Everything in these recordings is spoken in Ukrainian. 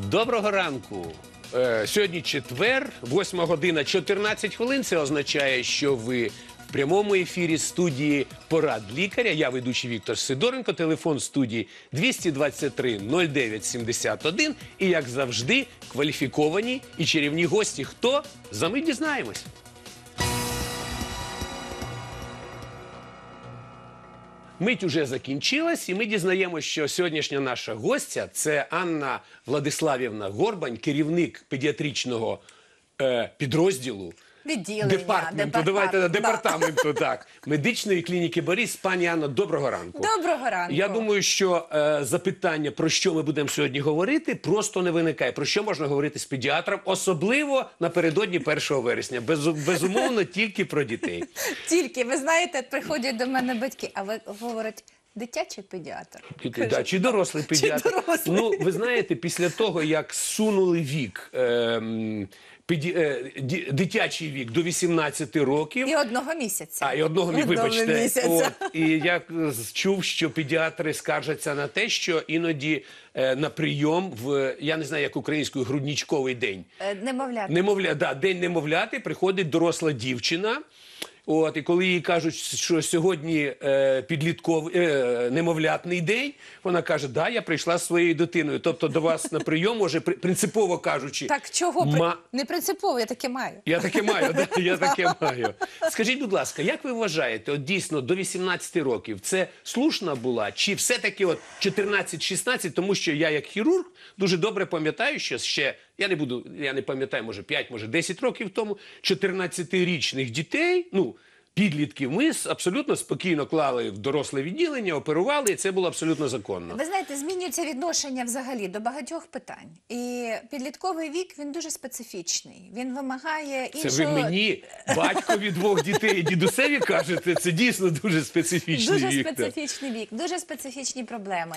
Доброго ранку. Сьогодні четвер, 8 година 14 хвилин. Це означає, що ви в прямому ефірі студії «Порад лікаря». Я ведучий Віктор Сидоренко. Телефон студії 223-09-71. І, як завжди, кваліфіковані і чарівні гості. Хто? За мить дізнаємось. Мить уже закінчилась, і ми дізнаємося, що сьогоднішня наша гостя – це Анна Владиславівна Горбань, керівник педіатричного підрозділу, департаменту, так, медичної клініки Борис. Пані Анно, доброго ранку. Доброго ранку. Я думаю, що запитання, про що ми будемо сьогодні говорити, просто не виникає. Про що можна говорити з педіатром, особливо напередодні 1 вересня. Безумовно, тільки про дітей. Тільки, ви знаєте, приходять до мене батьки, а ви говорять, дитячий педіатр. Да, чи дорослий педіатр. Чи дорослий. Ну, ви знаєте, після того, як сунули вік, дитячий вік до 18 років. І одного місяця. І одного місяця, вибачте. Місяця. І я чув, що педіатри скаржаться на те, що іноді на прийом я не знаю, як українською, грудничковий день. Немовляти. День немовляти, приходить доросла дівчина. І коли їй кажуть, що сьогодні немовлятний день, вона каже, да, я прийшла з своєю дитиною. Тобто до вас на прийом може, принципово кажучи... Так чого? Не принципово, я таке маю. Я таке маю, да, я таке маю. Скажіть, будь ласка, як ви вважаєте, от дійсно до 18 років це слушна була, чи все-таки от 14-16, тому що я як хірург дуже добре пам'ятаю, що ще, я не пам'ятаю, може 5, може 10 років тому, 14-річних дітей, підлітків, ми абсолютно спокійно клали в доросле відділення, оперували, і це було абсолютно законно. Ви знаєте, змінюється відношення взагалі до багатьох питань. І підлітковий вік, він дуже специфічний. Він вимагає іншого... Це ви мені, батькові 2 дітей, дідусеві кажете, це дійсно дуже специфічний вік. Дуже специфічний вік, дуже специфічні проблеми,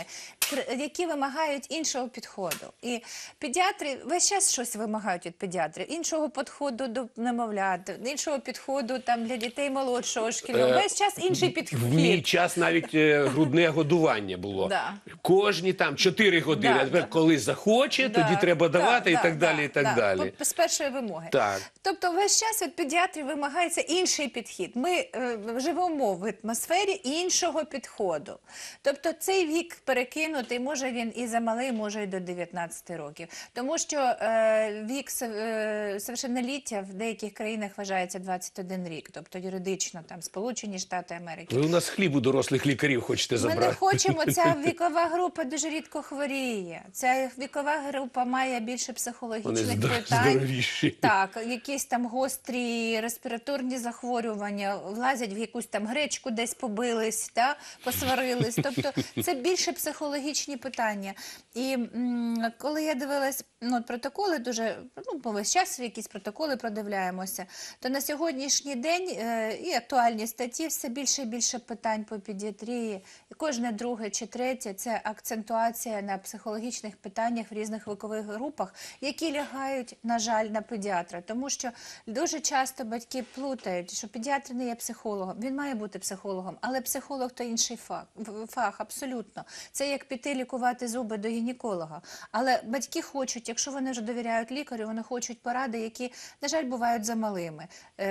які вимагають іншого підходу. І педіатри весь час щось вимагають від педіатрів. Іншого підходу до немовлят, іншого підходу там для дітей молодшого шкільного. Весь час інший підхід. В мій час навіть грудне годування було. Да. Кожні там 4 години. А тепер, коли захоче, тоді треба давати і так далі, і так далі. З першої вимоги. Так. Тобто весь час від педіатрів вимагається інший підхід. Ми живемо в атмосфері іншого підходу. Тобто цей вік перекинутий, може він і замалий, може і до 19 років. Тому що вік совершенноліття в деяких країнах вважається 21 рік. Тобто юридично, там, Сполучені Штати Америки. Ви у нас хліб у дорослих лікарів хочете забрати. Ми не хочемо, ця вікова група дуже рідко хворіє. Ця вікова група має більше психологічних питань. Здоровіші. Так, якісь там гострі респіраторні захворювання, влазять в якусь там гречку, десь побились, посварились. Тобто це більше психологічні питання. І коли я дивилась протоколи, дуже, весь час якісь протоколи продивляємося, то на сьогоднішній день і актуальні статті все більше і більше питань по педіатрії. І кожне друге чи третє – це акцентуація на психологічних питаннях в різних вікових групах, якілягають, на жаль, на педіатра. Тому що дуже часто батьки плутають, що педіатр не є психологом. Він має бути психологом, але психолог – то інший фах, абсолютно. Це як піти лікувати зуби до гінеколога. Але батьки хочуть, якщо вони вже довіряють лікарю, вони хочуть поради, які, на жаль, бувають замалими.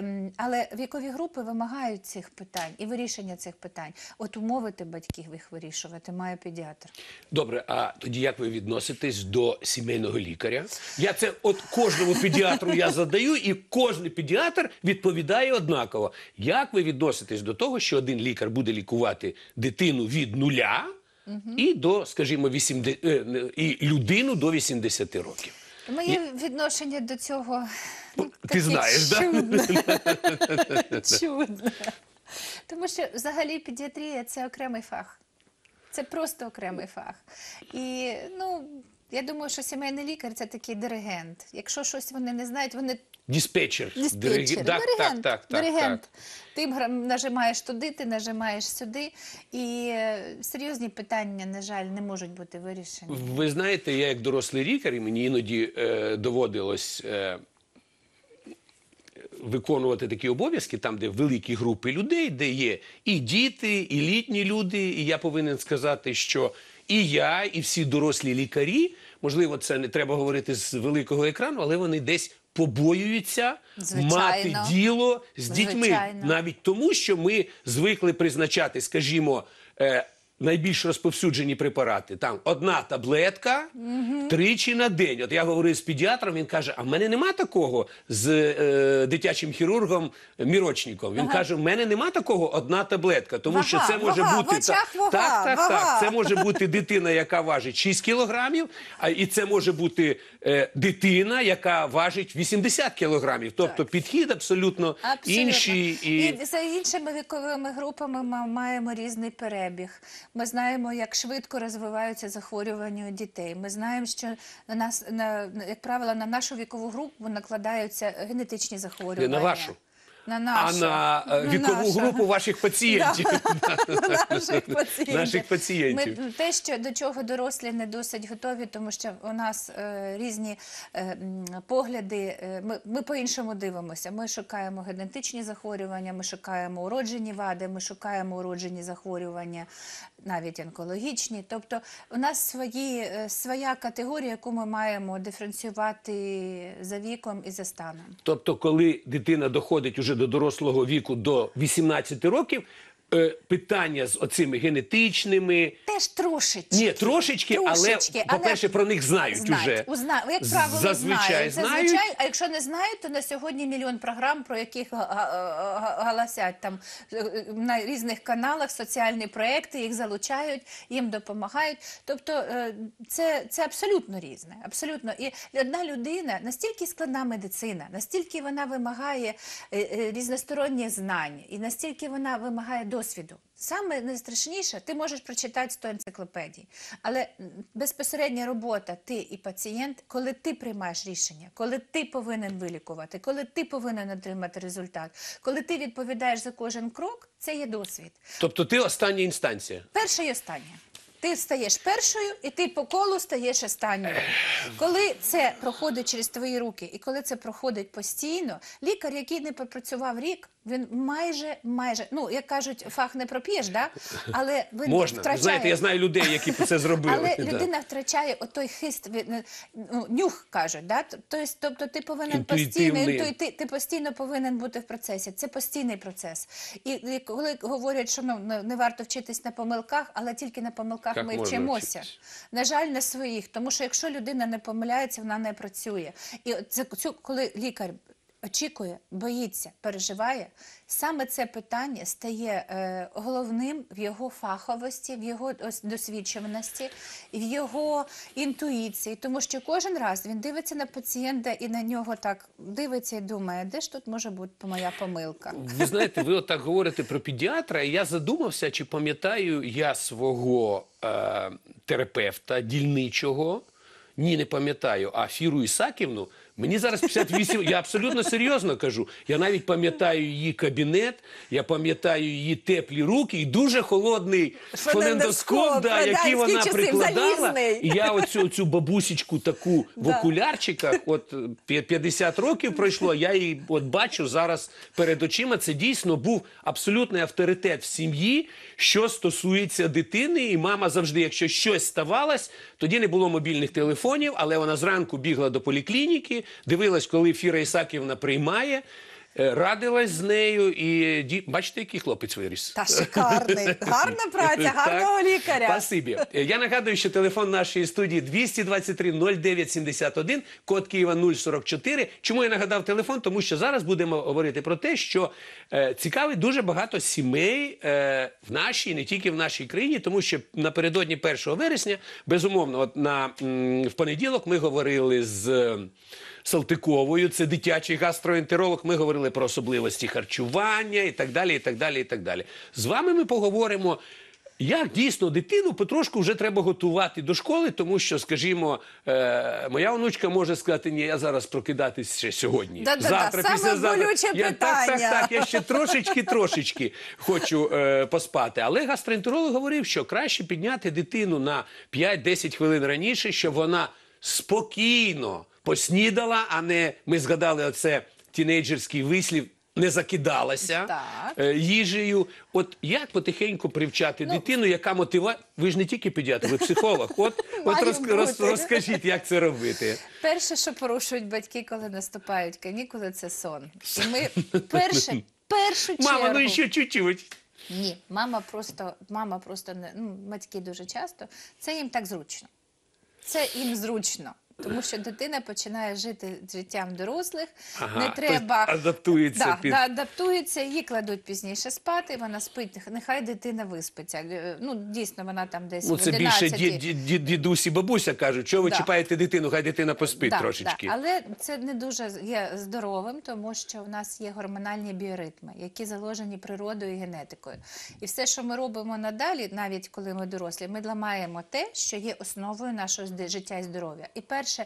Але вікові групи вимагають цих питань і вирішення цих питань. От умовити батьків їх вирішувати має педіатр. Добре, а тоді як ви відноситесь до сімейного лікаря? Я це кожному педіатру я задаю, і кожен педіатр відповідає однаково. Як ви відноситесь до того, що один лікар буде лікувати дитину від 0 і до, скажімо, і людину до 80 років? Моє відношення до цього... Ти знаєш, так? Чудно. Тому що взагалі педіатрія – це окремий фах. Це просто окремий фах. І, я думаю, що сімейний лікар – це такий диригент. Якщо щось вони не знають, вони... Диспетчер. Диригент. Ти нажимаєш туди, ти нажимаєш сюди. І серйозні питання, на жаль, не можуть бути вирішені. Ви знаєте, я як дорослий лікар, і мені іноді доводилось виконувати такі обов'язки, там, де великі групи людей, де є і діти, і літні люди. І я повинен сказати, що і я, і всі дорослі лікарі можливо, це не треба говорити з великого екрану, але вони десь побоюються мати діло з дітьми. Звичайно. Навіть тому, що ми звикли призначати, скажімо, найбільш розповсюджені препарати. Там одна таблетка тричі на день. От я говорив з педіатром, він каже, а в мене нема такого з дитячим хірургом Мірочником. Він каже, в мене нема такого одна таблетка, тому що це може бути... В очах вага, Так. Це може бути дитина, яка важить 6 кілограмів, і це може бути дитина, яка важить 80 кілограмів. Тобто підхід абсолютно інший. І за іншими віковими групами ми маємо різний перебіг. Ми знаємо, як швидко розвиваються захворювання у дітей. Ми знаємо, що як правило, на нашу вікову групу накладаються генетичні захворювання. Не на вашу. На нашу. А на вікову групу ваших пацієнтів. Наших пацієнтів. Те, до чого дорослі не досить готові, тому що у нас різні погляди, ми по-іншому дивимося. Ми шукаємо генетичні захворювання, ми шукаємо уроджені вади, ми шукаємо уроджені захворювання, навіть онкологічні. Тобто у нас своя категорія, яку ми маємо диференціювати за віком і за станом. Тобто, коли дитина доходить уже до дорослого віку, до 18 років, питання з оцими генетичними... Теж трошечки. Ні, трошечки, але, по-перше, про них знають уже. Як правило, Зазвичай знають. А якщо не знають, то на сьогодні мільйон програм, про яких галасять там на різних каналах, соціальні проекти, їх залучають, їм допомагають. Тобто це абсолютно різне. Абсолютно. І одна людина, настільки складна медицина, настільки вона вимагає різносторонніх знань, і настільки вона вимагає досвіду. Саме найстрашніше, ти можеш прочитати 100 енциклопедій, але безпосередня робота, ти і пацієнт, коли ти приймаєш рішення, коли ти повинен вилікувати, коли ти повинен отримати результат, коли ти відповідаєш за кожен крок, це є досвід. Тобто ти остання інстанція? Перша і остання. Ти стаєш першою, і ти по колу стаєш останньою. Коли це проходить через твої руки, і коли це проходить постійно, лікар, який не попрацював рік, він майже, ну, як кажуть, фах не проп'єш, да? Але він втрачає... Знаєте, я знаю людей, які це зробили. Але людина втрачає отой хист, нюх, кажуть, да? Тобто ти повинен постійно, ти постійно повинен бути в процесі. Це постійний процес. І коли говорять, що не варто вчитись на помилках, але тільки на помилках ми вчимося. На жаль, не своїх, тому що якщо людина не помиляється, вона не працює. І коли лікар очікує, боїться, переживає, саме це питання стає головним в його фаховості, в його досвідченості, в його інтуїції. Тому що кожен раз він дивиться на пацієнта і на нього так дивиться і думає, де ж тут може бути моя помилка. Ви знаєте, ви отак говорите про педіатра, і я задумався, чи пам'ятаю я свого терапевта дільничого, ні, не пам'ятаю, а Фіру Ісаківну. Мені зараз 58, я абсолютно серйозно кажу. Я навіть пам'ятаю її кабінет, я пам'ятаю її теплі руки і дуже холодний фонендоскоп, який вона прикладала. І я оцю бабусечку таку в окулярчиках, от 50 років пройшло, я її от бачу зараз перед очима. Це дійсно був абсолютний авторитет в сім'ї, що стосується дитини. І мама завжди, якщо щось ставалось, тоді не було мобільних телефонів, але вона зранку бігла до поліклініки, дивилась, коли Фіра Ісаківна приймає, радилась з нею і бачите, який хлопець виріс. Та шикарний. Гарна праця, гарного лікаря. Спасибі. Я нагадую, що телефон нашої студії 223-09-71, код Києва 044. Чому я нагадав телефон? Тому що зараз будемо говорити про те, що цікавить дуже багато сімей в нашій, не тільки в нашій країні, тому що напередодні 1 вересня, безумовно, от в понеділок ми говорили з Салтиковою, це дитячий гастроентеролог, ми говорили про особливості харчування і так далі, і так далі, і так далі. З вами ми поговоримо, як дійсно дитину потрошку вже треба готувати до школи, тому що, скажімо, моя онучка може сказати, ні, я зараз прокидатись ще сьогодні. Завтра, післязавтра. Болюче питання. Так, я ще трошечки хочу поспати. Але гастроентеролог говорив, що краще підняти дитину на 5-10 хвилин раніше, щоб вона спокійно поснідала, а не, ми згадали оце тінейджерський вислів, не закидалася Так. їжею. От як потихеньку привчати дитину, яка мотивація? Ви ж не тільки педіатр, ви психолог. От Маю бути. розкажіть, як це робити. Перше, що порушують батьки, коли наступають канікули, це сон. І ми першу Мама, чергу... ну ще чуть-чуть. Ні, мама просто не, батьки дуже часто, це їм так зручно. Це їм зручно. Тому що дитина починає жити життям дорослих, не треба... тобто адаптується адаптується, її кладуть пізніше спати, вона спить, нехай дитина виспиться. Ну, дійсно, вона там десь в 11. Це більше дідусь і бабуся кажуть, що ви чіпаєте дитину, хай дитина поспить трошечки. Але це не дуже є здоровим, тому що в нас є гормональні біоритми, які заложені природою і генетикою. І все, що ми робимо надалі, навіть коли ми дорослі, ми ламаємо те, що є основою нашого життя і здоров'я. І перша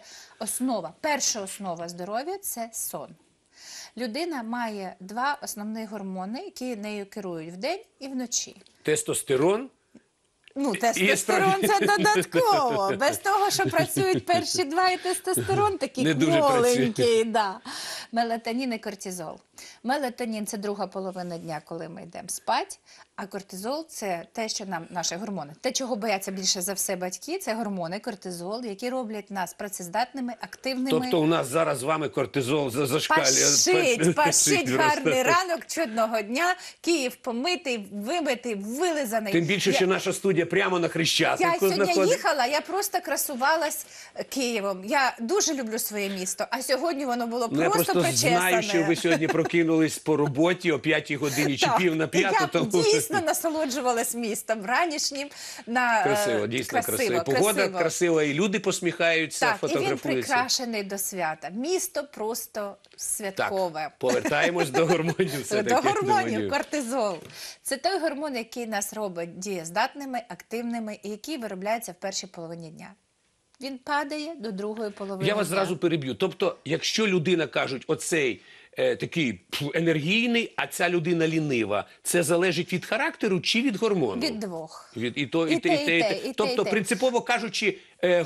основа здоров'я – це сон. Людина має два основні гормони, які нею керують вдень і вночі. Тестостерон. Ну, тестостерон – це додатково. Без того, що працюють перші два, і тестостерон такий кволенький. Да. Мелатонін і кортизол. Мелатонін – це друга половина дня, коли ми йдемо спати, а кортизол – це те, що нам, наші гормони. Те, чого бояться більше за все батьки, це гормони, кортизол, які роблять нас працездатними, активними. Тобто у нас зараз з вами кортизол зашкалює. Пашить гарний ранок чудного дня, Київ помитий, вимитий, вилизаний. Тим більше, що наша студія прямо на Хрещатику Я сьогодні знаходиться. їхала, я просто красувалась Києвом. Я дуже люблю своє місто, а сьогодні воно було Я просто причесане. знаю, що ви сьогодні прокинулись по роботі о 5-й годині чи пів на 5-ту. Я дійсно насолоджувалась містом ранішнім. Красиво, дійсно красиво. Погода красива, і люди посміхаються, фотографуються. І він прикрашений до свята. Місто просто святкове. Так, повертаємось до гормонів все-таки. До гормонів, кортизол. Це той гормон, який нас робить дієздатними, активними і який виробляється в першій половині дня. Він падає до другої половини Я вас дня. зразу переб'ю. Тобто, якщо людина, кажуть, оцей такий енергійний, а ця людина лінива, це залежить від характеру чи від гормону? Від двох. І те. Тобто, принципово кажучи,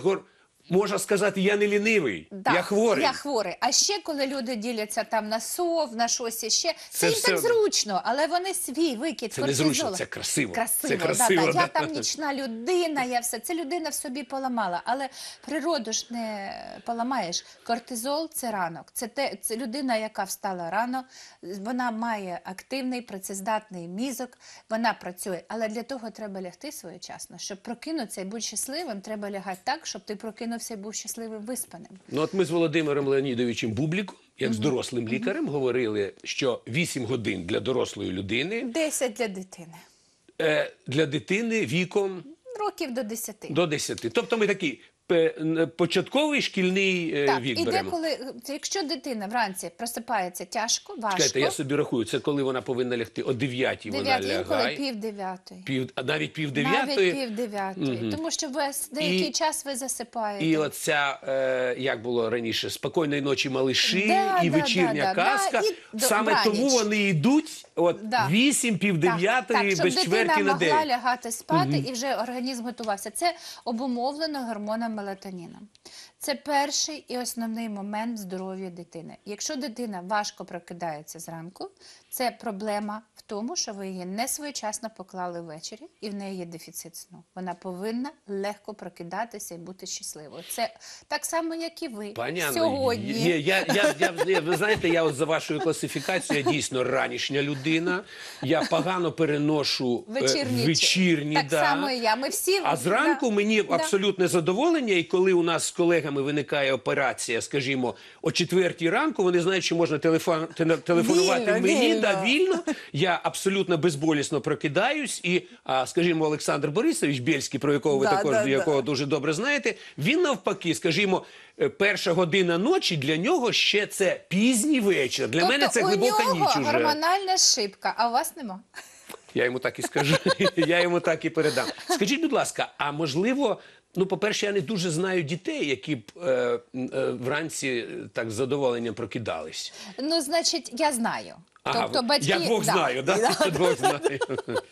можна сказати, я не лінивий, я хворий. Я хворий. А ще, коли люди діляться там на сов, на щось іще, це їм все... так зручно, але вони свій викид це кортизолу. не зручно, це красиво. Це красиво. Я там нічна людина, я все. Це людина в собі поламала, але природу ж не поламаєш. Кортизол – це ранок. Це людина, яка встала рано, вона має активний, працездатний мізок, вона працює. Але для того треба лягти своєчасно. Щоб прокинутися і бути щасливим, треба лягати так, щоб ти прокинувся і був щасливим, виспаним. Ну от ми з Володимиром Леонідовичем Бубліком, як з дорослим лікарем, говорили, що 8 годин для дорослої людини. 10 для дитини. Для дитини віком? Років до 10. До 10. Тобто ми такий початковий шкільний вік беремо. І деколи, якщо дитина вранці просипається тяжко, важко. Чекайте, я собі рахую, це коли вона повинна лягти о 9-й вона лягає. Інколи 8:30. Навіть 8:30? Навіть 9:30. Тому що деякий час ви засипаєте. І оця, як було раніше, спокійної ночі малиші і вечірня казка. Саме тому вони йдуть от 8, пів 9, без чверті на 9. Щоб дитина могла лягати спати і вже організм готувався. Це обумовлено гормоном мелатоніном. Це перший і основний момент здоров'я дитини. Якщо дитина важко прокидається зранку, це проблема в тому, що ви її не своєчасно поклали ввечері, і в неї є дефіцит сну. Вона повинна легко прокидатися і бути щасливою. Це так само, як і ви. Пані Анно, сьогодні. Ви знаєте, я от за вашою класифікацією, я дійсно ранішня людина. Я погано переношу вечірні. Так само і я. Ми всі... А зранку мені абсолютне задоволення, і коли у нас з колегами виникає операція, скажімо, о 4-й ранку, вони знають, що можна телефонувати мені, вільно. Я абсолютно безболісно прокидаюсь, і, скажімо, Олександр Борисович Бєльський, про якого ви якого дуже добре знаєте, він навпаки, скажімо, перша година ночі для нього ще це пізній вечір. Для мене це глибока ніч уже. У нього гормональна шибка, а у вас нема. Я йому так і скажу, я йому так і передам. Скажіть, будь ласка, а можливо, ну, по-перше, я не дуже знаю дітей, які б вранці так з задоволенням прокидались. Ну, значить, я знаю. Ага, Тобто батьки, я двох да. знаю, да? Я двох знаю.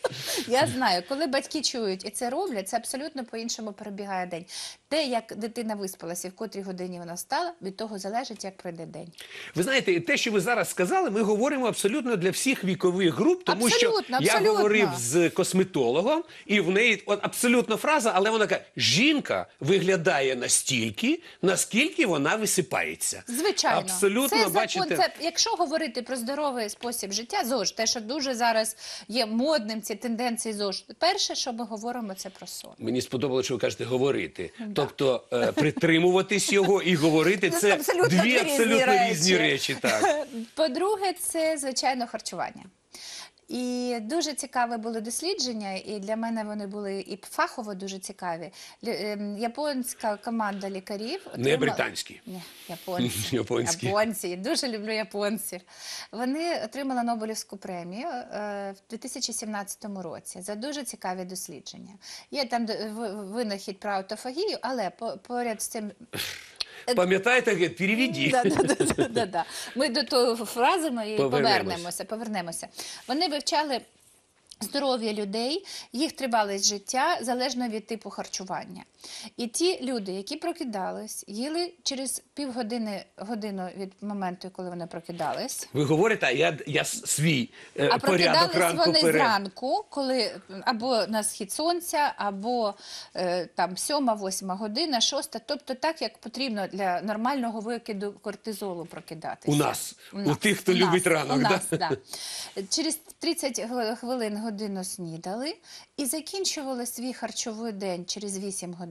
Я знаю, коли батьки чують і це роблять, це абсолютно по-іншому перебігає день. Те, як дитина виспалася і в котрій годині вона встала, від того залежить, як пройде день. Ви знаєте, те, що ви зараз сказали, ми говоримо абсолютно для всіх вікових груп, тому Абсолютно, що я абсолютно. говорив з косметологом, і в неї от абсолютно фраза, але вона каже, жінка виглядає настільки, наскільки вона висипається. Звичайно. Абсолютно, це закон, бачите. це, якщо говорити про здоровий спосіб життя, ЗОЖ, те, що дуже зараз є модним, ці тенденції ЗОЖ, перше, що ми говоримо, це про сон. Мені сподобалося, що ви кажете «говорити». Тобто притримуватись його і говорити – це абсолютно дві абсолютно різні різні речі. Так. По-друге, це, звичайно, харчування. І дуже цікаві були дослідження, і для мене вони були і фахово дуже цікаві. Японська команда лікарів Не британські. Ні, японці. Японські. Японці. Дуже люблю японців. Вони отримали Нобелівську премію в 2017 році за дуже цікаві дослідження. Є там винахід про аутофагію, але поряд з цим... Пам'ятаєте, переведіть. Да. Ми до того фрази і повернемося. Вони вивчали здоров'я людей, їх тривалість життя залежно від типу харчування. І ті люди, які прокидались, їли через годину від моменту, коли вони прокидались. Ви говорите, а я свій А порядок прокидались ранку вони перед. зранку, коли або на схід сонця, або там 7-8 година, 6, тобто так, як потрібно для нормального викиду кортизолу прокидатися. У нас, у тих, хто любить ранок. У нас, да. Через 30 хвилин годину снідали і закінчували свій харчовий день через 8 годин.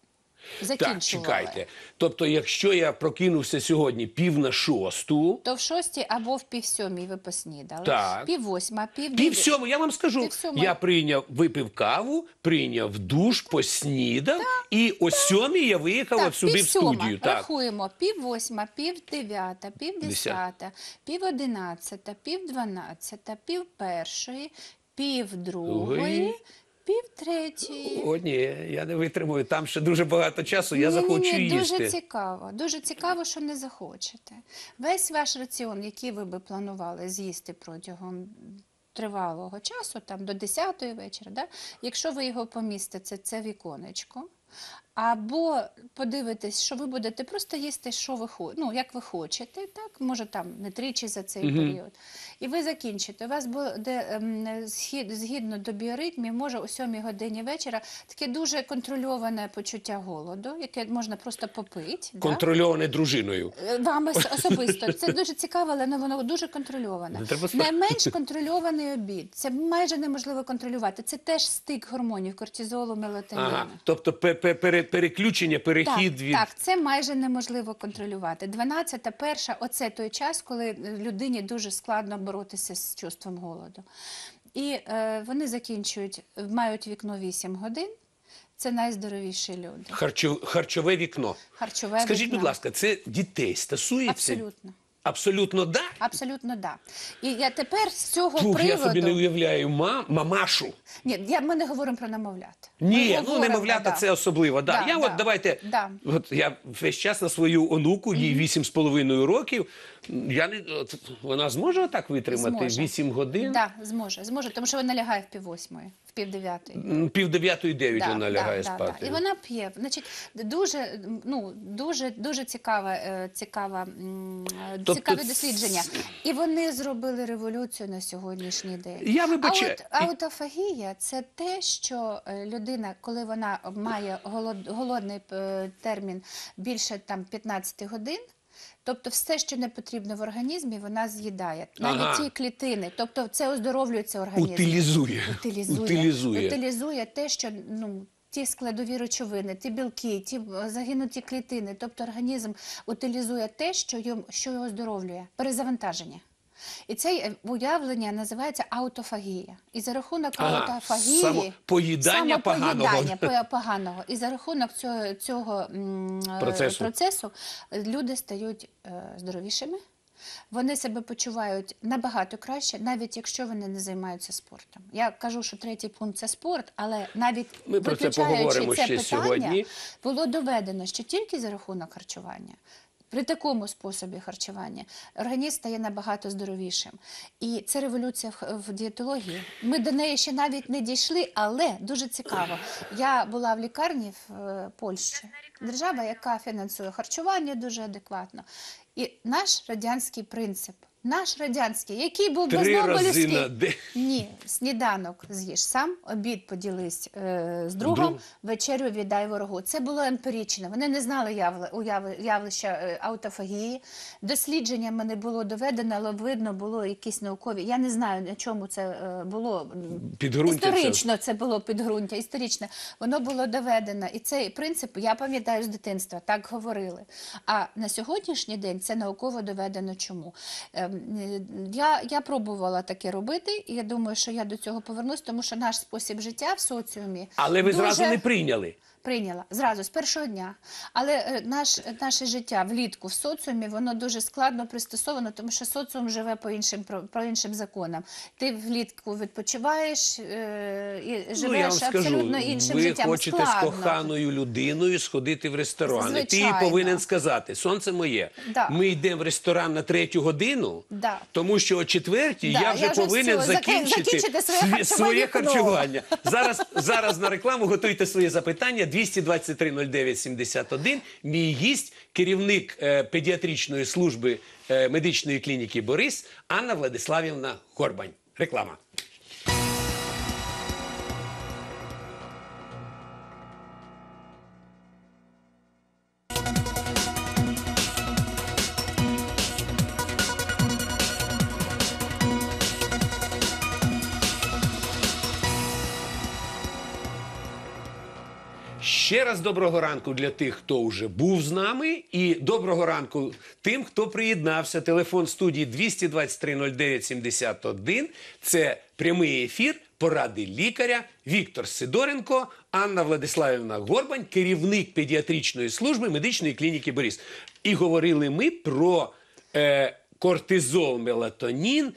Так, чекайте. Тобто, якщо я прокинувся сьогодні 5:45, то в 6 або в 6:30 ви поснідали. Так. 5:08, 5:09. 5:07, я вам скажу, 5:07. я випив каву, прийняв душ, поснідав, і о 7:00 я виїхав сюди в студію. Так. Рахуємо. 5:08, 5:09, 5:10, 5:11, 5:12, 5:01, 5:02, 2:03. О, ні, я не витримую. Там ще дуже багато часу, я захочу їсти. Дуже цікаво. Дуже цікаво, що не захочете. Весь ваш раціон, який ви би планували з'їсти протягом тривалого часу, там до 10-ї вечора, да? Якщо ви його помістите, це віконечко, або подивитесь, що ви будете просто їсти, що ви як ви хочете, так? Може там не тричі за цей період. І ви закінчите. У вас буде згідно до біоритмів, може о 7 годині вечора, таке дуже контрольоване почуття голоду, яке можна просто попити. Контрольоване дружиною. Вам особисто. Це дуже цікаво, але воно дуже контрольоване. Найменш контрольований обід. Це майже неможливо контролювати. Це теж стик гормонів, кортизолу, мелатоніну. Ага, тобто переключення, перехід від... Так, це майже неможливо контролювати. 12-та, 1-ша – оце той час, коли людині дуже складно боротися з чувством голоду. І вони мають вікно 8 годин. Це найздоровіші люди. Харчове вікно. Скажіть, будь ласка, це дітей стосується? Абсолютно. Абсолютно да? Абсолютно да. І я тепер з цього приводу... Я собі не уявляю мамашу. Ні, ми не говоримо про немовлят. Ні, немовлята це особливо. Да. Я весь час на свою онуку, їй 8,5 років, вона зможе так витримати 8 годин? Так, зможе, тому що вона лягає в 8:30, в 8:30. 8:30-9 вона лягає спати. І вона п'є. Значить, дуже цікаве дослідження. І вони зробили революцію на сьогоднішній день. Я вибачаю. Аутофагія – це те, що людина, коли вона має голодний термін більше 15 годин, тобто все, що не потрібно в організмі, вона з'їдає. Навіть ті клітини.Тобто це оздоровлюється організм. Утилізує те, що... ті складові речовини, ті білки, ті загинуті клітини. Тобто організм утилізує те, що його оздоровлює. Перезавантаження. І це уявлення називається аутофагія. І за рахунок аутофагії... Самопоїдання поганого. І за рахунок цього процесу люди стають здоровішими. Вони себе почувають набагато краще, навіть якщо вони не займаються спортом. Я кажу, що 3-й пункт – це спорт, але навіть виключаючи це питання, було доведено, що тільки за рахунок харчування При такому способі харчування організм стає набагато здоровішим. І це революція в дієтології. Ми до неї ще навіть не дійшли, але дуже цікаво. Я була в лікарні в Польщі. Держава, яка фінансує харчування дуже адекватно. І наш радянський принцип, наш радянський, який був 3 рази безнобелівський. на день. Ні, сніданок з'їж сам, обід поділись з другом, вечерю віддай ворогу. Це було емпірично. Вони не знали явища аутофагії. Дослідженнями не було доведено, але видно було якісь наукові. Я не знаю, на чому це було. Підґрунтя Історично це було підґрунтя, історично. Воно було доведено. І цей принцип, я пам'ятаю з дитинства, так говорили. А на сьогоднішній день це науково доведено чому. Я пробувала таке робити, і я думаю, що я до цього повернусь, тому що наш спосіб життя в соціумі Але ви дуже... зразу не прийняли. Прийняла зразу з першого дня, але наше життя влітку в соціумі воно дуже складно пристосовано, тому що соціум живе по іншим законам. Ти влітку відпочиваєш і живеш абсолютно іншим життям. Ви хочете з коханою людиною сходити в ресторан. Звичайно. Ти їй повинен сказати: сонце моє, Да. ми йдемо в ресторан на 3-ю годину, Да. тому що о 4-й Да, я вже повинен закінчити своє харчування. Зараз на рекламу готуйте свої запитання. 223-09-71. Мій гість, керівник педіатричної служби медичної клініки «Борис» Анна Владиславівна Горбань. Реклама. Ще раз доброго ранку для тих, хто вже був з нами, і доброго ранку тим, хто приєднався. Телефон студії 223-09-71. Це прямий ефір, поради лікаря. Віктор Сидоренко, Анна Владиславівна Горбань, керівник педіатричної служби медичної клініки «Борис». І говорили ми про кортизол, мелатонін,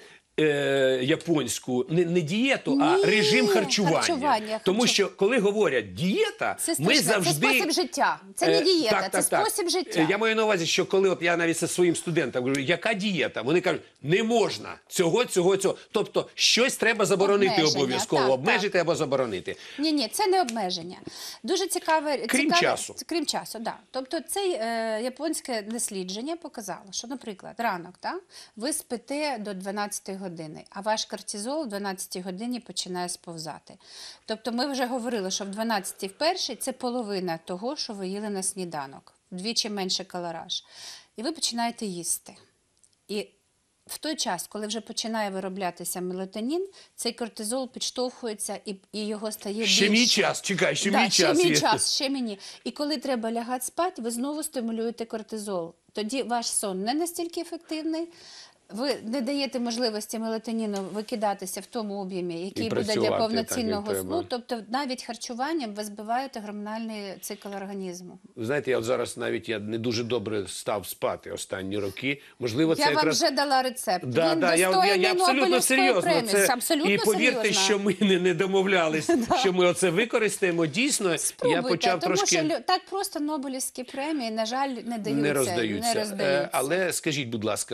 японську, не дієту, а режим харчування. Тому що, коли говорять дієта, ми завжди... Це спосіб життя, це не дієта, це спосіб життя. Я маю на увазі, що коли я навіть зі своїм студентам говорю, яка дієта? Вони кажуть, не можна цього. Тобто, щось треба заборонити обов'язково, обмежити або заборонити. Ні, це не обмеження. Дуже цікаве... Крім часу. Крім часу, так. Да. Тобто, це японське дослідження показало, що, наприклад, ранок, ви спите до 12 години, а ваш кортизол в 12 годині починає сповзати. Тобто ми вже говорили, що в 12 в першій це половина того, що ви їли на сніданок. Вдвічі менше калораж. І ви починаєте їсти. І в той час, коли вже починає вироблятися мелатонін, цей кортизол підштовхується і його стає більше. Ще мій час, чекай, ще мій час. Ще мені. І коли треба лягати спати, ви знову стимулюєте кортизол. Тоді ваш сон не настільки ефективний, ви не даєте можливості мелатоніну викидатися в тому об'ємі, який буде для повноцінного сну. Тобто навіть харчуванням ви збиваєте гормональний цикл організму. Ви знаєте, я зараз навіть не дуже добре став спати останні роки. Можливо, це я якраз... вам вже дала рецепт. Він я абсолютно серйозно. Абсолютно і повірте, серйозно. що ми не домовлялись, що ми оце використаємо. Дійсно, спробуйте, я почав тому трошки... що так просто Нобелівські премії, на жаль, не роздаються. Але скажіть, будь ласка,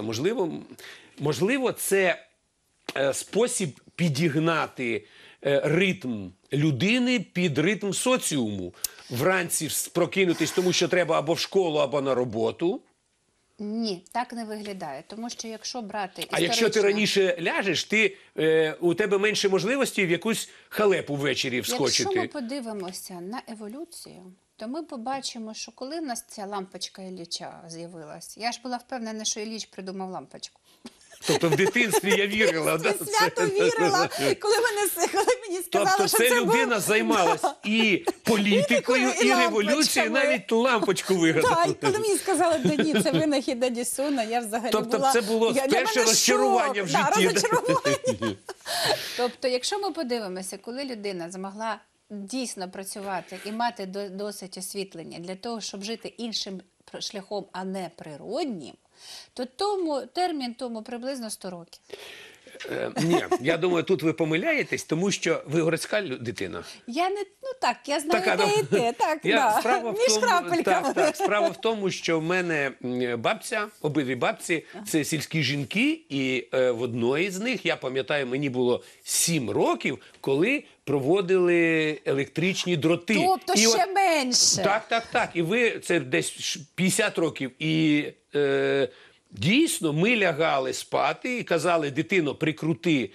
можливо, це спосіб підігнати ритм людини під ритм соціуму. Вранці прокинутись, тому що треба або в школу, або на роботу. Ні, так не виглядає. Тому що якщо брати історично... А якщо ти раніше ляжеш, у тебе менше можливості в якусь халепу ввечері вскочити. Якщо ми подивимося на еволюцію, то ми побачимо, що коли в нас ця лампочка Ілліча з'явилась, я ж була впевнена, що Ілліч придумав лампочку. Тобто в дитинстві я вірила. Свято вірила, коли мені сказали, тобто що це людина займалась і політикою, і революцією, навіть лампочку вигадала. Так, коли мені сказали, да ні, це винахід Едісона, я взагалі була... Тобто це було перше розчарування в житті. Тобто, якщо ми подивимося, коли людина змогла дійсно працювати і мати досить освітлення для того, щоб жити іншим шляхом, а не природнім, то термін тому приблизно 100 років. Ні, я думаю, тут ви помиляєтесь, тому що ви городська дитина. Я не, ну так, я знаю Така, те і те, так, да. Справа в Між тому, крапельками. так, справа в тому, що в мене бабця, обидві бабці, це сільські жінки, і в одної з них, я пам'ятаю, мені було 7 років, коли проводили електричні дроти. Тобто І ще менше. Так. І ви, це десь 50 років, і дійсно ми лягали спати і казали, дитино, прикрути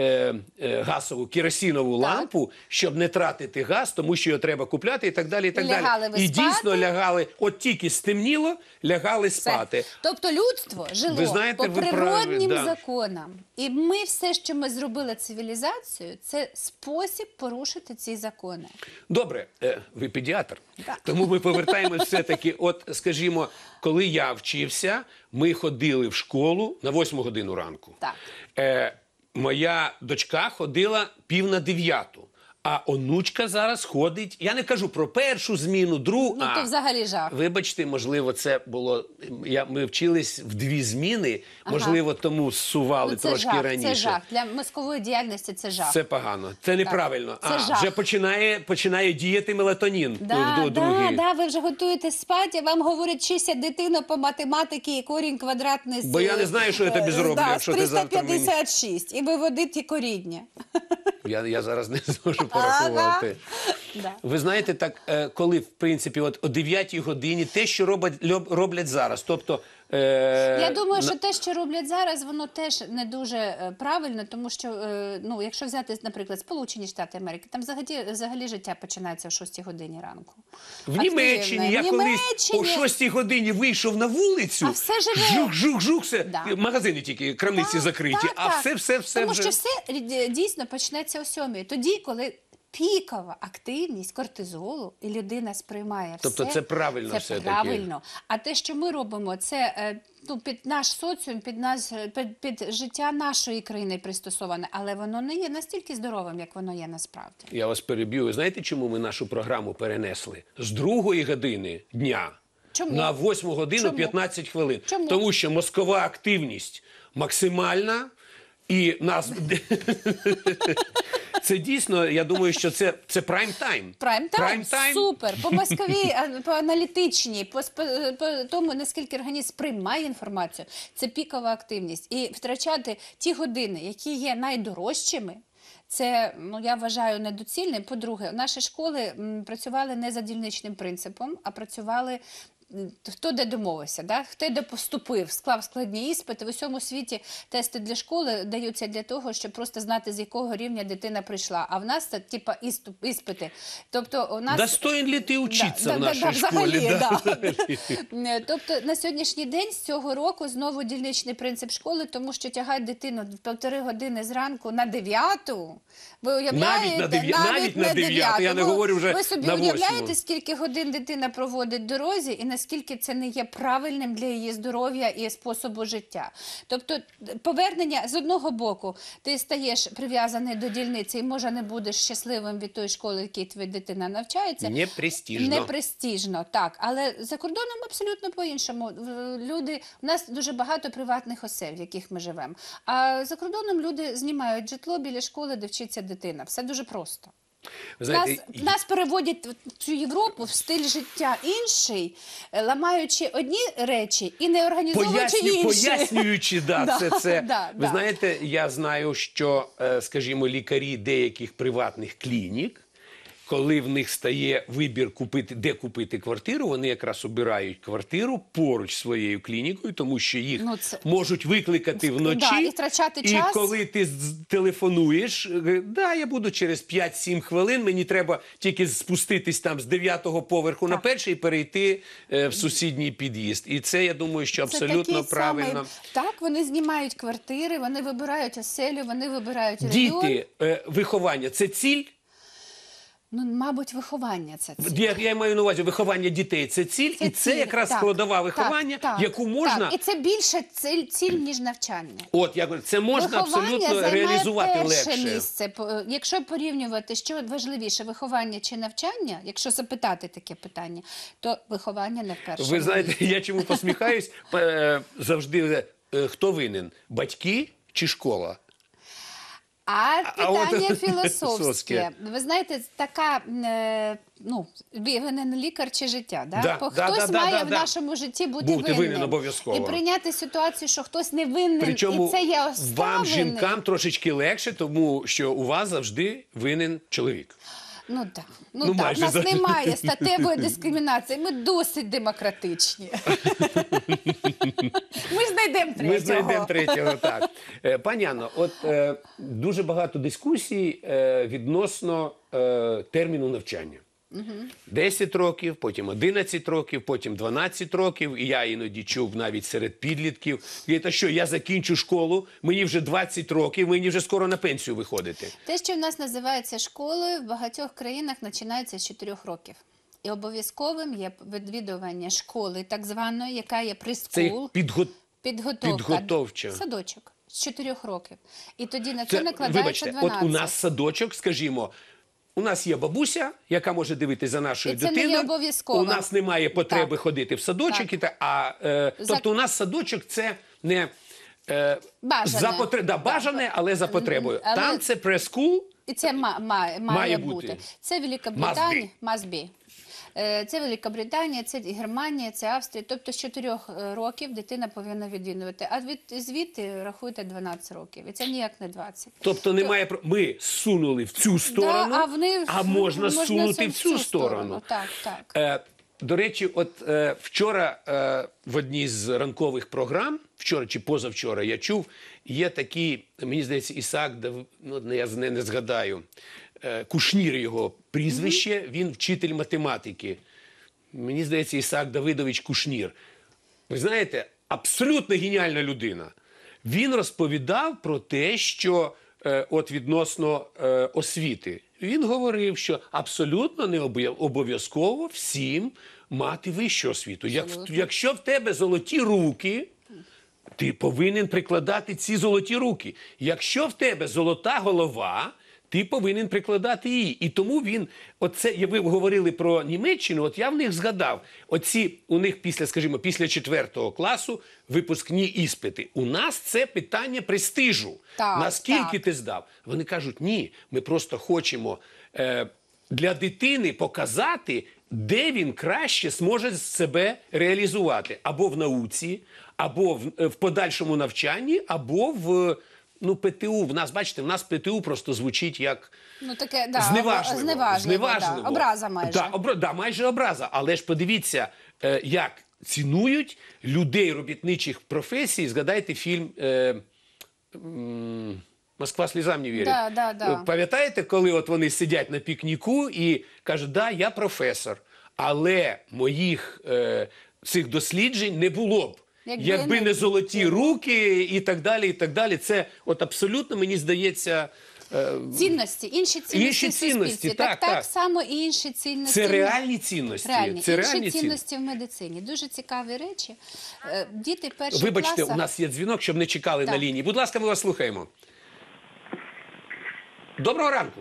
газову керосинову лампу, щоб не тратити газ, тому що його треба купляти і так далі. Лягали ви І спати? дійсно лягали, от тільки стемніло, лягали Все. спати. Тобто людство жило Ви знаєте, по ви праві, природнім да. законам. І ми все, що ми зробили цивілізацією, це спосіб порушити ці закони. Добре, ви педіатр, Так. тому ми повертаємось все-таки, от, скажімо, коли я вчився, ми ходили в школу на 8 годину ранку. Так. Моя дочка ходила 8:45, а онучка зараз ходить, я не кажу про першу зміну, другу, Ну, то взагалі жах. Вибачте, можливо, це було, ми вчились в 2 зміни, можливо, тому зсували Ну, це трошки жах, раніше. це жах. Для мозкової діяльності це жах. Це погано, це неправильно. Це жах. Вже починає діяти мелатонін в другій. Ви вже готуєте спати, вам говорять, вчися дитино по математиці і корінь квадратний з... Бо я не знаю, що я тобі зроблю, якщо ти завтра мені... 356, і виводити коріння. Я зараз не зможу порахувати. Да. Ви знаєте, так, коли, в принципі, от о 9 годині те, що роблять зараз, тобто... Я думаю, що те, що роблять зараз, воно теж не дуже правильно, тому що, ну, якщо взяти, наприклад, Сполучені Штати Америки, там взагалі життя починається о 6 годині ранку. В Німеччині, я колись о 6 годині вийшов на вулицю, А все живе. жух, все, Да. магазини тільки, крамниці закриті, а все Тому вже... що все дійсно почнеться о 7, тоді, коли пікова активність кортизолу, і людина сприймає Тобто все. це правильно Це все-таки. правильно. А те, що ми робимо, це ну, під наш соціум, під життя нашої країни пристосоване, але воно не є настільки здоровим, як воно є насправді. Я вас переб'ю. Ви знаєте, чому ми нашу програму перенесли? З 2 години дня Чому? на 8 годину Чому? 15 хвилин. Чому? Тому що мозкова активність максимальна, і нас... Це дійсно, я думаю, що це прайм-тайм. Прайм-тайм, супер. По мозковій, по аналітичній, по тому, наскільки організм сприймає інформацію, це пікова активність. І втрачати ті години, які є найдорожчими, це, ну, я вважаю, недоцільним. По-друге, наші школи працювали не за дільничним принципом, а працювали хто де домовився, да? Хто де поступив, склав складні іспити. В усьому світі тести для школи даються для того, щоб просто знати, з якого рівня дитина прийшла. А в нас це типа іспити. Тобто у нас... Достоин ли ти вчитися в нашій взагалі, школі? Да. Тобто на сьогоднішній день з цього року знову дільничний принцип школи, тому що тягати дитину 1,5 години зранку на 9-ту, ви уявляєте? Навіть на 9-ту, я не говорю вже на 8-ту. Ви собі уявляєте, скільки годин дитина проводить в дорозі і наскільки це не є правильним для її здоров'я і способу життя. Тобто повернення з одного боку, ти стаєш прив'язаний до дільниці і, може, не будеш щасливим від тої школи, в якій твоя дитина навчається. Непрестижно, так. Але за кордоном абсолютно по-іншому. У нас дуже багато приватних осель, в яких ми живемо. А за кордоном люди знімають житло біля школи, де вчиться дитина. Все дуже просто. Ви знаєте, Нас переводять в цю Європу в стиль життя інший, ламаючи одні речі і не організовуючи інші. Пояснюючи, Да, Ви знаєте, я знаю, що, скажімо, лікарі деяких приватних клінік, коли в них стає вибір, де купити квартиру, вони якраз обирають квартиру поруч зі своєю клінікою, тому що їх можуть викликати вночі. І втрачати час. І коли ти телефонуєш, я буду через 5-7 хвилин, мені треба тільки спуститись там з 9-го поверху на перший і перейти в сусідній під'їзд. І це, я думаю, що абсолютно правильно. Так, вони знімають квартири, вони вибирають оселю, вони вибирають район. Діти, виховання – це ціль? Ну, мабуть, виховання це ціль. Я маю на увазі, виховання дітей – це ціль, і це якраз складова виховання, яку можна... І це більше ціль, ніж навчання. От, я говорю, це можна абсолютно реалізувати легше. Перше місце. Якщо порівнювати, що важливіше, виховання чи навчання, якщо запитати таке питання, то виховання не в першому. Ви знаєте, я чому посміхаюсь? Завжди, хто винен? Батьки чи школа? А от питання філософське. філософське. Ви знаєте, така, ну, винен лікар чи життя, да? Да, Хтось да, має в да. нашому житті бути Бути винен винним. обов'язково. І прийняти ситуацію, що хтось не винен, Причому і це є обставини. вам, жінкам, трошечки легше, тому що у вас завжди винен чоловік. Ну так, Ну, так. майже У нас завжди. немає статевої дискримінації. Ми досить демократичні. Ми знайдемо третього. Ми знайдемо третього, так. Пані Анно, от дуже багато дискусій відносно терміну навчання. 10 років, потім 11 років, потім 12 років. І я іноді чув навіть серед підлітків. Та що, я закінчу школу, мені вже 20 років, мені вже скоро на пенсію виходити. Те, що в нас називається школою, в багатьох країнах починається з 4 років. І обов'язковим є відвідування школи, так званої, яка є Це як прискул, підготовча. садочок з 4 років. І тоді на Це, це накладається вибачте, 12. от у нас садочок, скажімо, у нас є бабуся, яка може дивитися за нашою І це не дитиною. є обов'язково. У нас немає потреби Так. ходити в садочок. Так. Тобто у нас садочок це не Бажане. бажане, але за потребою. Але- Там це прескул. І це має Має бути. бути. Це Великобританія, must be. Це Великобританія, це Германія, це Австрія. Тобто з 4 років дитина повинна відвідувати. А звідти рахуйте 12 років. І це ніяк не 20. Тобто немає ми сунули в цю сторону, а можна сунути в цю сторону. Так, так. До речі, от вчора в одній з ранкових програм, вчора чи позавчора, я чув, є такий, мені здається, Ісаак, я не згадаю, Кушнір його прізвище, він вчитель математики. Мені здається, Ісаак Давидович Кушнір. Ви знаєте, абсолютно геніальна людина. Він розповідав про те, що от відносно освіти. Він говорив, що абсолютно не обов'язково всім мати вищу освіту. Якщо в тебе золоті руки, ти повинен прикладати ці золоті руки. Якщо в тебе золота голова, ти повинен прикладати її. І тому він, оце, ви говорили про Німеччину, от я в них згадав, у них після 4 класу випускні іспити. У нас це питання престижу. Так, Наскільки так. ти здав? Вони кажуть, ні, ми просто хочемо для дитини показати, де він краще зможе себе реалізувати. Або в науці, або в подальшому навчанні, або в ПТУ. В нас, бачите, в нас ПТУ просто звучить як Таке, да, зневажливо. Да. Образа майже. Майже образа. Але ж подивіться, як цінують людей робітничих професій. Згадайте фільм «Москва слізам не вірить». Да. Пам'ятаєте, коли от вони сидять на пікніку і кажуть, да, я професор, але моїх цих досліджень не було б. Якби не золоті руки і так далі, і так далі. Це от абсолютно, мені здається... Цінності, інші цінності в суспільстві. Так само і інші цінності. Це реальні цінності. Це реальні цінності в медицині. Дуже цікаві речі. Діти перших Вибачте, класах... у нас є дзвінок, щоб не чекали на лінії. Будь ласка, ми вас слухаємо. Доброго ранку.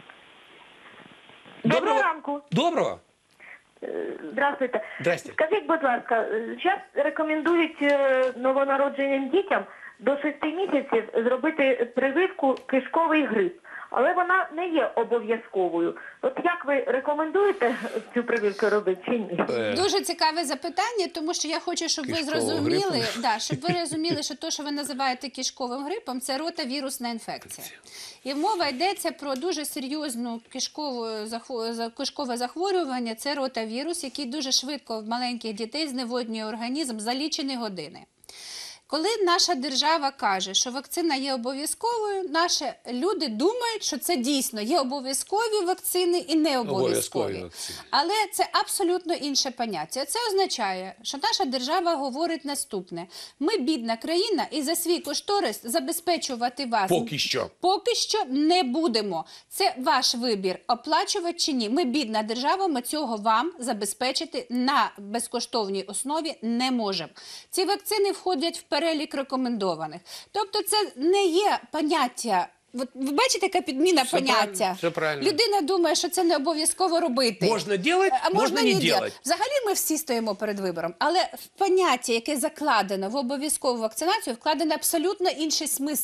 Доброго ранку. Доброго. Здравствуйте. Здрасте. Скажіть, будь ласка, зараз рекомендують новонародженим дітям до 6 місяців зробити прививку кишковий грип, але вона не є обов'язковою. От як ви рекомендуєте цю прививку робити чи ні? Дуже цікаве запитання, тому що я хочу, щоб ви зрозуміли, що те, що ви називаєте кишковим грипом, це ротавірусна інфекція. І мова йдеться про дуже серйозну кишкове захворювання, це ротавірус, який дуже швидко в маленьких дітей зневоднює організм за лічені години. Коли наша держава каже, що вакцина є обов'язковою, наші люди думають, що це дійсно є обов'язкові вакцини і не обов'язкові. Але це абсолютно інше поняття. Це означає, що наша держава говорить наступне. Ми бідна країна і за свій кошторис забезпечувати вас поки що не будемо. Це ваш вибір, оплачувати чи ні. Ми бідна держава, ми цього вам забезпечити на безкоштовній основі не можемо. Ці вакцини входять в перелік рекомендованих. Тобто це не є поняття. От ви бачите, яка підміна поняття? Все правильно. Людина думає, що це не обов'язково робити. Можна робити, а можна не робити. Взагалі ми всі стоїмо перед вибором. Але в поняття, яке закладено в обов'язкову вакцинацію, вкладено абсолютно інший смисл.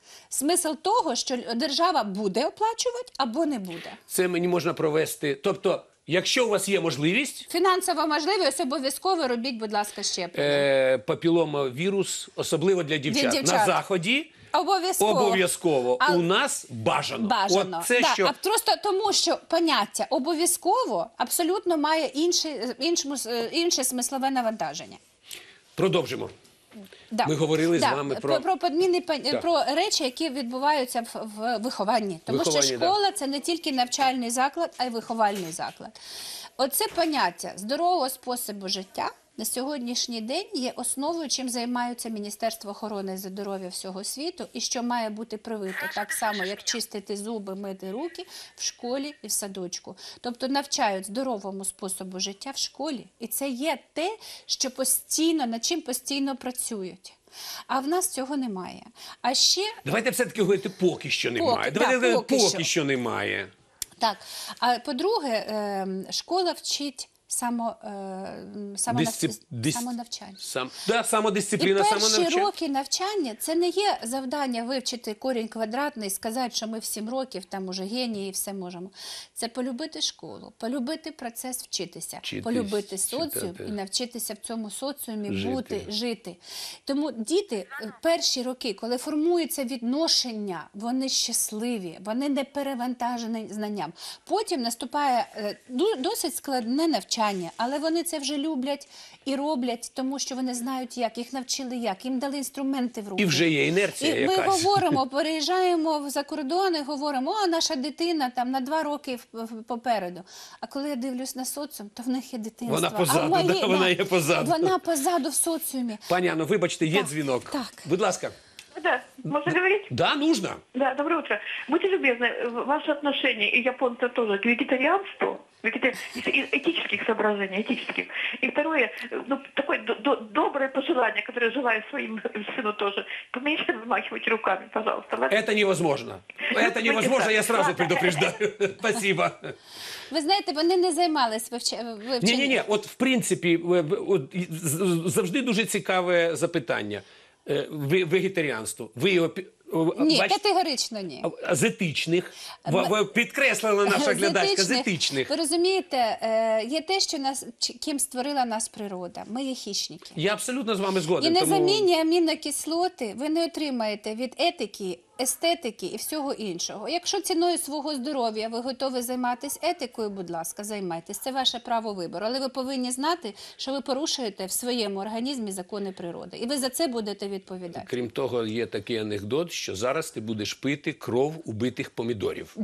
Смисл того, що держава буде оплачувати або не буде. Це мені можна провести. Тобто, якщо у вас є можливість, Фінансово можливість обов'язково робіть, будь ласка, щеплення. папіломавірус, особливо для дівчат. дівчат. На Заході Обов'язково. у нас бажано. Бажано. От це, Да, що... а просто тому, що поняття обов'язково абсолютно має інше смислове навантаження. Продовжимо. Да. Ми говорили з вами про... про речі, які відбуваються в вихованні. Тому Вихованні, що школа – це не тільки навчальний заклад, а й виховальний заклад. Оце поняття здорового способу життя на сьогоднішній день є основою, чим займаються Міністерство охорони здоров'я всього світу і що має бути привито так само, як чистити зуби, мити руки в школі і в садочку. Тобто навчають здоровому способу життя в школі. І це є те, що постійно, над чим постійно працюють. А в нас цього немає. А ще... Давайте все-таки говорити, поки що немає. Давайте да, говорити, поки поки що немає. Так. А по-друге, школа вчить самонавчання. Самодисципліна, І перші самонавчання. роки навчання – це не є завдання вивчити корінь квадратний, сказати, що ми в 7 років там уже генії і все можемо. Це полюбити школу, полюбити процес вчитися, полюбити соціум і навчитися в цьому соціумі бути, жити. Тому діти перші роки, коли формується відношення, вони щасливі, вони не перевантажені знанням. Потім наступає досить складне навчання, але вони це вже люблять і роблять, тому що вони знають як, їх навчили як, їм дали інструменти в руки. І вже є інерція І якась. ми говоримо, переїжджаємо за кордон і говоримо, о, наша дитина там на 2 роки попереду. А коли я дивлюсь на соціум, то в них є дитинство. Вона позаду, вона є позаду. Вона позаду в соціумі. Пані Анно, вибачте, є Так, дзвінок. так. Будь ласка. Да, можно говорить? Да, нужно. Да, доброе утро. Будьте любезны, ваше отношение, и японцы тоже, к вегетарианству, из этических соображений, этических. И второе, ну, такое доброе пожелание, которое желаю своим сыну тоже. Поменьше вымахивайте руками, пожалуйста. Ладно? Это невозможно. Это невозможно, я сразу предупреждаю. Спасибо. Ви знаєте, вони не займались вивченням. Ні, от в принципі, завжди дуже цікаве запитання. Вегетаріанство. Ви його Ні, бачите? категорично ні. З етичних. Підкреслила наша глядачка, з етичних. Ви розумієте, є те, що ким створила нас природа. Ми є хищники. Я абсолютно з вами І згоден. незамінні амінокислоти ви не отримаєте від етики, естетики і всього іншого. Якщо ціною свого здоров'я ви готові займатися етикою, будь ласка, займайтесь. Це ваше право вибору. Але ви повинні знати, що ви порушуєте в своєму організмі закони природи. І ви за це будете відповідати. Крім того, є такий анекдот, що зараз ти будеш пити кров убитих помідорів.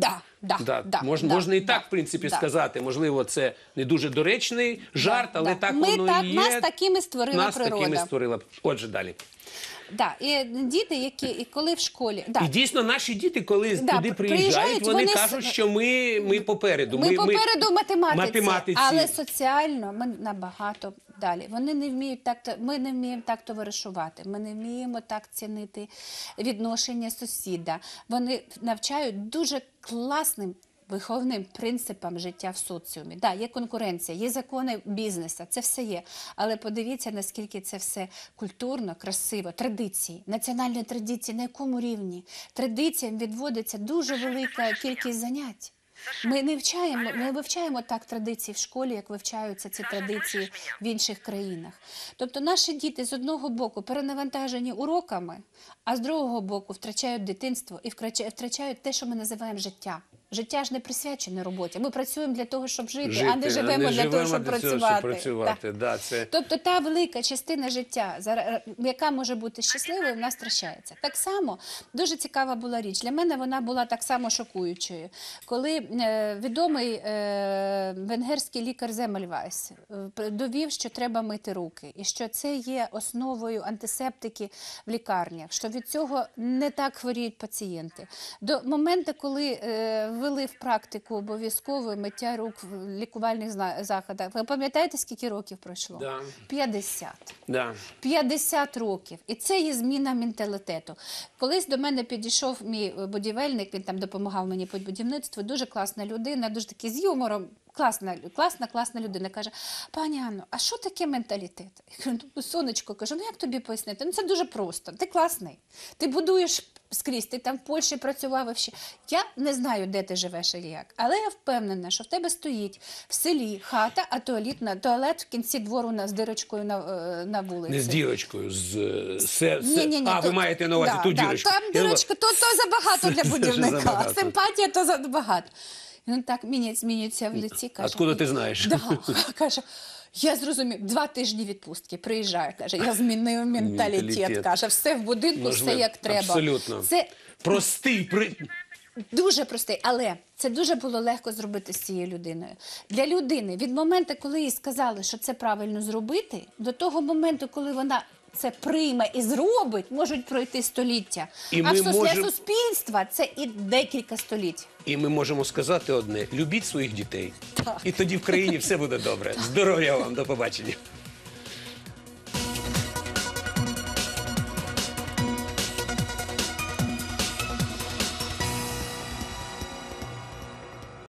Можна і так, в принципі, сказати. Можливо, це не дуже доречний жарт, але так воно і є. Нас такими створила природа. Отже, далі. Да, і діти, які коли в школі... І дійсно наші діти, коли туди приїжджають, вони кажуть, що ми попереду. Ми попереду в математиці. Але соціально ми набагато далі. Вони не вміють ми не вміємо так товаришувати, ми не вміємо так цінити відношення сусіда. Вони навчають дуже класним виховним принципам життя в соціумі. Так, є конкуренція, є закони бізнесу, це все є. Але подивіться, наскільки це все культурно, красиво, традиції, національні традиції, на якому рівні. Традиціям відводиться дуже велика кількість занять. Ми не вивчаємо так традиції в школі, як вивчаються ці традиції в інших країнах. Тобто наші діти з одного боку перенавантажені уроками, а з другого боку втрачають дитинство і втрачають те, що ми називаємо життя. Життя ж не присвячене роботі. Ми працюємо для того, щоб жити, а не живемо для того, щоб працювати. Да, це... Тобто та велика частина життя, яка може бути щасливою, в нас втрачається. Так само, дуже цікава була річ. Для мене вона була так само шокуючою. Коли відомий венгерський лікар Земельвайс довів, що треба мити руки, і що це є основою антисептики в лікарнях, що від цього не так хворіють пацієнти. До моменту, коли ввели в практику обов'язкове миття рук в лікувальних заходах. Ви пам'ятаєте, скільки років пройшло? Да. 50. Да. 50 років. І це є зміна менталітету. Колись до мене підійшов мій будівельник, він там допомагав мені по будівництву, дуже класна людина, дуже такий з юмором, класна людина. Каже, пані Анно, а що таке менталітет? Я кажу, ну, сонечко, кажу, ну як тобі пояснити? Ну це дуже просто. Ти класний. Ти будуєш скрізь, ти там в Польщі працював. Я не знаю, де ти живеш і як, але я впевнена, що в тебе стоїть в селі хата, а туалет в кінці двору з дирочкою на вулиці. Не з дірочкою, Ні-ні-ні, ви маєте на увазі ту дірочку. Там дірочка, то забагато для будівника. забагато. Симпатія то забагато. І він так змінюється в лиці, каже. Откуда ти знаєш? Да, каже, я зрозумів, 2 тижні відпустки, приїжджає, каже, я змінив менталітет, каже, все в будинку, все як треба. Абсолютно. Це Простий. дуже простий, але це дуже було легко зробити з цією людиною. Для людини від моменту, коли їй сказали, що це правильно зробити, до того моменту, коли вона це прийме і зробить, можуть пройти століття. І а ми для можем- суспільства це і декілька століть. І ми можемо сказати одне: любіть своїх дітей. Так. І тоді в країні все буде добре. Здоров'я вам, до побачення.